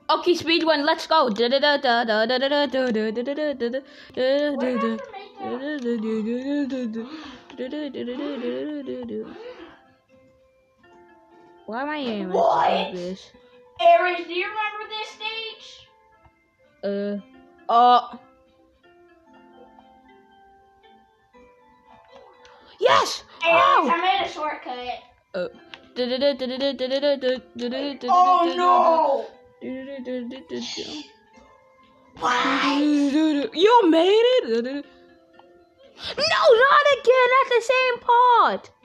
Okay, speed one, let's go. Why am I aiming like this? Aries, do you remember this stage? Yes! Aries, Oh! I made a shortcut. Oh no! What? You made it? No, not again at the same part.